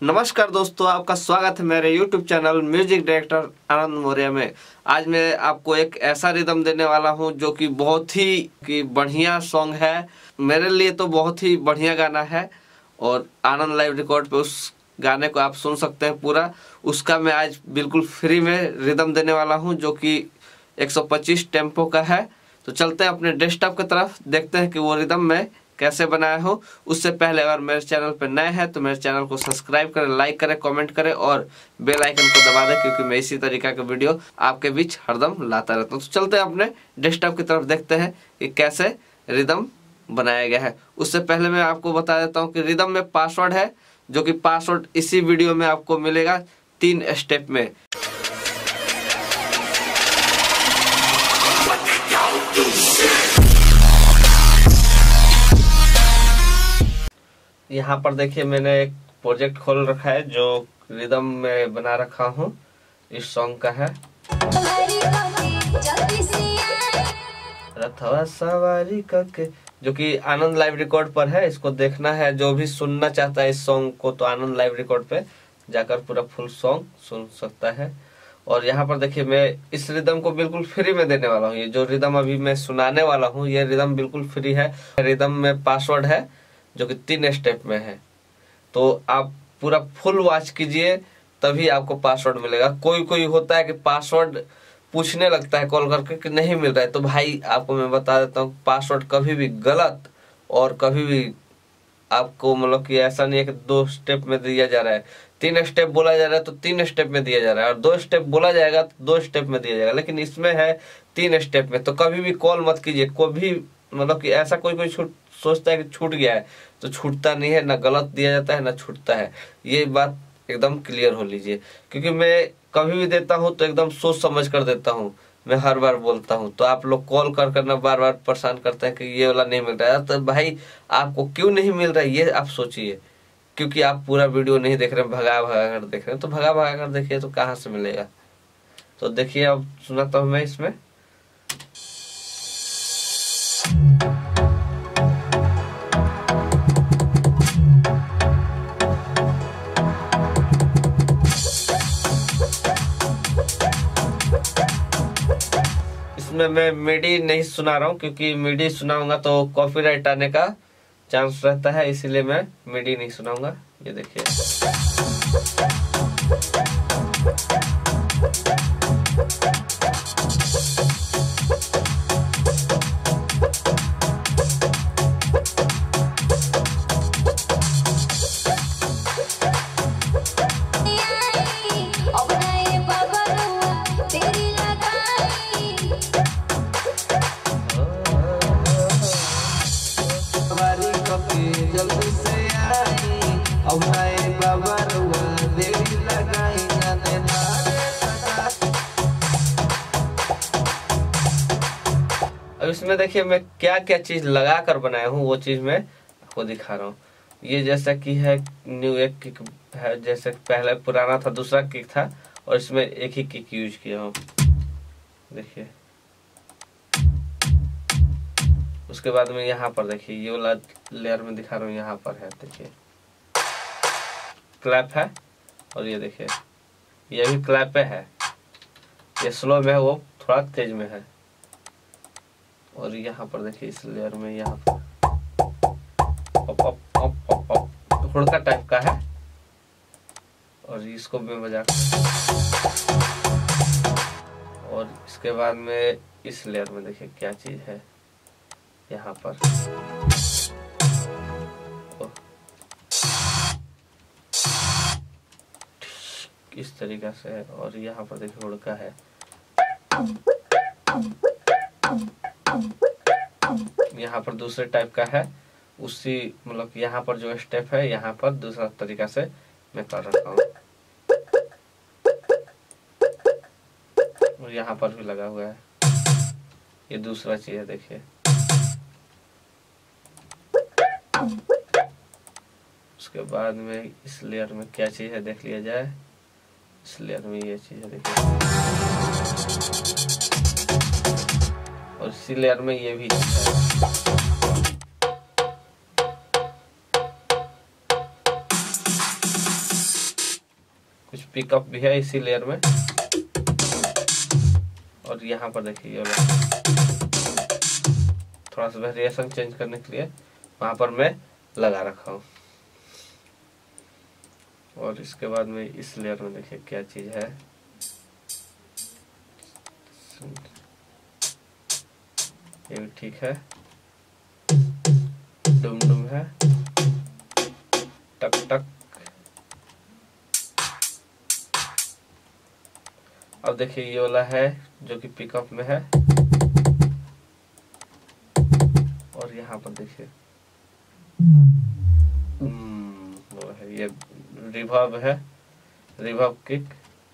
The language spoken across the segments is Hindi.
नमस्कार दोस्तों, आपका स्वागत है मेरे YouTube channel music director Anand Maurya में। आज मैं आपको एक ऐसा रिदम देने वाला हूं जो कि बहुत ही बढ़िया सॉन्ग है। मेरे लिए तो बहुत ही बढ़िया गाना है और आनंद लाइव रिकॉर्ड पे उस गाने को आप सुन सकते हैं पूरा। उसका मैं आज बिल्कुल फ्री में रिदम देने वाला हूं जो कि 125 टेम्पो का है। तो चलते हैं अपने डेस्कटॉप की तरफ, देखते हैं कि वो रिदम मैं कैसे बनाया हूँ। उससे पहले अगर मेरे चैनल पर नए हैं तो मेरे चैनल को सब्सक्राइब करें, लाइक करें, कमेंट करें और बेल आइकन को दबा दें, क्योंकि मैं इसी तरीका के वीडियो आपके बीच हरदम लाता रहता हूँ। तो चलते हैं अपने डेस्कटॉप की तरफ, देखते हैं कि कैसे रिदम बनाया गया है। उससे पहले मैं आपको बता देता हूँ कि रिदम में पासवर्ड है, जो कि पासवर्ड इसी वीडियो में आपको मिलेगा 3 स्टेप में। यहाँ पर देखिए मैंने एक प्रोजेक्ट खोल रखा है जो रिदम में बना रखा हूँ, इस सॉन्ग का है। रथवा सवारी करके, जो कि आनंद लाइव रिकॉर्ड पर है। इसको देखना है, जो भी सुनना चाहता है इस सॉन्ग को तो आनंद लाइव रिकॉर्ड पे जाकर पूरा फुल सॉन्ग सुन सकता है। और यहाँ पर देखिए मैं इस रिदम को बिल्कुल फ्री में देने वाला हूँ। ये जो रिदम अभी मैं सुनाने वाला हूँ ये रिदम बिल्कुल फ्री है। रिदम में पासवर्ड है जो कि 3 स्टेप में है, तो आप पूरा फुल वॉच कीजिए तभी आपको पासवर्ड मिलेगा। कोई होता है कि पासवर्ड पूछने लगता है कॉल करके कि नहीं मिल रहा है, तो भाई आपको मैं बता देता हूँ पासवर्ड कभी भी गलत और कभी भी आपको मतलब कि ऐसा नहीं है कि 2 स्टेप में दिया जा रहा है। 3 स्टेप बोला जा रहा है तो 3 स्टेप में दिया जा रहा है, और 2 स्टेप बोला जाएगा तो 2 स्टेप में दिया जाएगा, लेकिन इसमें है 3 स्टेप में। तो कभी भी कॉल मत कीजिए। कभी मतलब कि ऐसा कोई सोचता है कि छूट गया है, तो छूटता नहीं है, ना गलत दिया जाता है ना छूटता है। ये बात एकदम क्लियर हो लीजिए, क्योंकि मैं कभी भी देता हूँ तो एकदम सोच समझ कर देता हूँ। मैं हर बार बोलता हूँ, तो आप लोग कॉल कर करना बार बार परेशान करते हैं कि ये वाला नहीं मिल रहा है। तो भाई आपको क्यों नहीं मिल रहा है ये आप सोचिए, क्योंकि आप पूरा वीडियो नहीं देख रहे, भगा कर देख रहे हैं। तो भगा कर देखिए तो कहाँ से मिलेगा। तो देखिए अब सुनाता हूँ मैं इसमें। इसमें मैं मिडी नहीं सुना रहा हूँ, क्योंकि मिडी सुनाऊंगा तो कॉपीराइट आने का चांस रहता है, इसीलिए मैं मिडी नहीं सुनाऊंगा। ये देखिए जल्दी से आई, अब नए बाबा देरी लगाई अब इसमें देखिए मैं क्या क्या चीज लगा कर बनाया हूँ, वो चीज मैं आपको दिखा रहा हूँ। ये जैसा कि है न्यू एक किक है, जैसे पहले पुराना था दूसरा किक था, और इसमें एक ही किक यूज किया हूँ। देखिए उसके बाद में यहाँ पर देखिए ये वाला लेयर में दिखा रहा हूँ, यहाँ पर है देखिए क्लैप है, और ये देखिए ये भी क्लैप पे है। ये स्लो में है, वो थोड़ा तेज में है। और यहाँ पर देखिए इस लेयर में यहाँ हुड़का टाइप का है, और इसको मैं बजा। और इसके बाद में इस लेयर में देखिए क्या चीज है यहाँ पर। इस तरीका से है, और यहाँ पर देखिए हुड़का है। यहाँ पर दूसरे टाइप का है, उसी मतलब यहाँ पर जो स्टेप है यहाँ पर दूसरा तरीका से मैं कर रखा हूँ। और यहाँ पर भी लगा हुआ है, ये दूसरा चीज है देखिए। उसके बाद में इस लेयर में क्या चीज है देख लिया जाए। इस लेयर में ये चीज है देखिए, और इसी लेयर में ये भी है। पिकअप भी है इसी लेयर में। और यहाँ पर देखिए ये थोड़ा सा वेरिएशन चेंज करने के लिए वहां पर मैं लगा रखा हूँ। और इसके बाद में इस लेयर में देखिए क्या चीज है, ये भी ठीक है, डुम डुम है, टक टक। अब देखिए ये वाला है जो कि पिकअप में है। और यहाँ पर देखिए वो है, ये रिवर्ब है, रिवर्ब किक।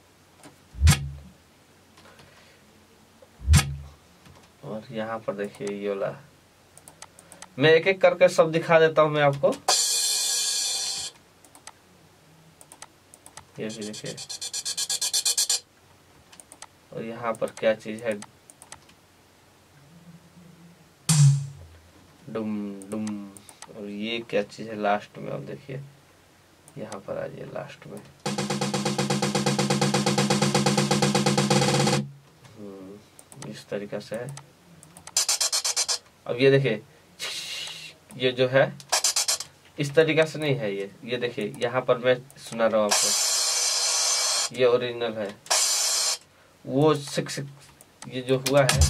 और यहाँ पर देखिए ये वाला, मैं एक एक करके सब दिखा देता हूँ मैं आपको। ये भी देखिए। और यहाँ पर क्या चीज है, डुम डुम। और ये क्या चीज है लास्ट में, अब देखिए यहाँ पर आ जाइए लास्ट में। इस तरीके से है। अब ये देखिए, ये जो है इस तरीके से नहीं है, ये देखिए यहाँ पर मैं सुना रहा हूँ आपको, ये ओरिजिनल है। वो ये जो हुआ है,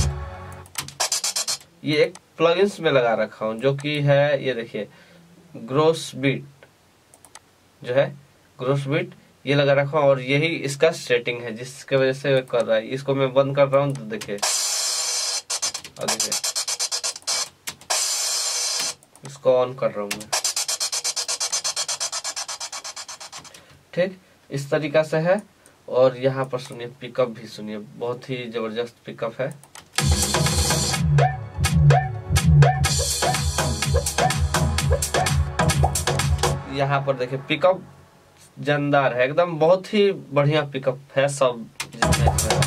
ये एक प्लगइन्स में लगा रखा हूँ जो कि है, ये देखिए ग्रोस बीट जो है, ग्रोस बीट ये लगा रखा हूँ। और यही इसका सेटिंग है जिसके वजह से कर रहा है। इसको मैं बंद कर रहा हूँ तो देखिए, और देखिए इसको ऑन कर रहा हूँ मैं। ठीक इस तरीका से है। और यहाँ पर सुनिए पिकअप भी सुनिए, बहुत ही जबरदस्त पिकअप है। यहाँ पर देखिए पिकअप जानदार है एकदम, बहुत ही बढ़िया पिकअप है सब जितने।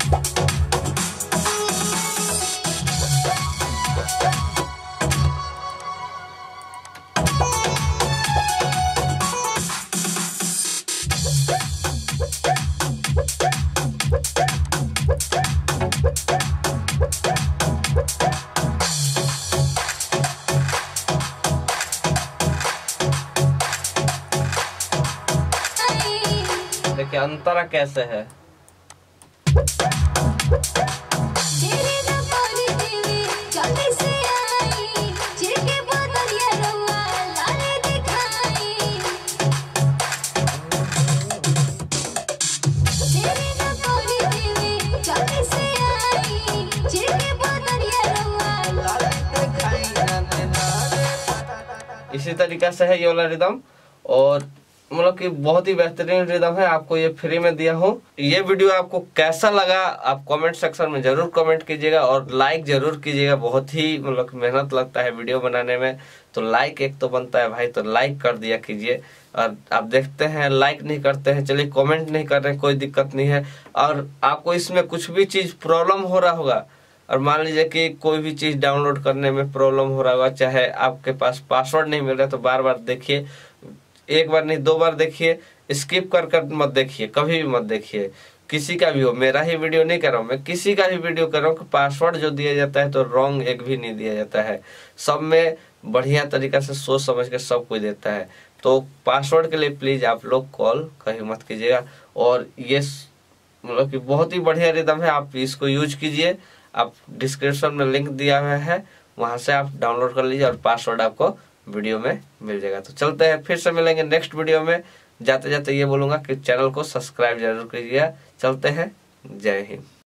देखिए अंतरा कैसे है। इसी तरीके से है ये वाला रिदम। और मतलब कि बहुत ही बेहतरीन रिदम है, आपको ये फ्री में दिया हूँ। ये वीडियो आपको कैसा लगा आप कमेंट सेक्शन में जरूर कमेंट कीजिएगा और लाइक जरूर कीजिएगा। बहुत ही मतलब मेहनत लगता है वीडियो बनाने में, तो लाइक एक तो बनता है भाई, तो लाइक कर दिया कीजिए। और आप देखते हैं लाइक नहीं करते हैं, चलिए कमेंट नहीं कर रहे हैं, कोई दिक्कत नहीं है। और आपको इसमें कुछ भी चीज प्रॉब्लम हो रहा होगा, और मान लीजिए कि कोई भी चीज डाउनलोड करने में प्रॉब्लम हो रहा होगा, चाहे आपके पास पासवर्ड नहीं मिल रहा है, तो बार बार देखिए, एक बार नहीं 2 बार देखिए, स्किप कर मत देखिए, कभी भी मत देखिए। किसी का भी हो, मेरा ही वीडियो नहीं कर रहा हूँ मैं, किसी का भी वीडियो कर रहा हूँ कि पासवर्ड जो दिया जाता है तो रॉन्ग एक भी नहीं दिया जाता है, सब में बढ़िया तरीका से सोच समझ के सब कुछ देता है। तो पासवर्ड के लिए प्लीज आप लोग कॉल कहीं मत कीजिएगा। और ये मतलब कि बहुत ही बढ़िया रिदम है, आप इसको यूज कीजिए। आप डिस्क्रिप्शन में लिंक दिया हुआ है, वहां से आप डाउनलोड कर लीजिए और पासवर्ड आपको वीडियो में मिल जाएगा। तो चलते हैं, फिर से मिलेंगे नेक्स्ट वीडियो में। जाते जाते ये बोलूंगा कि चैनल को सब्सक्राइब जरूर कीजिएगा। चलते हैं, जय हिंद।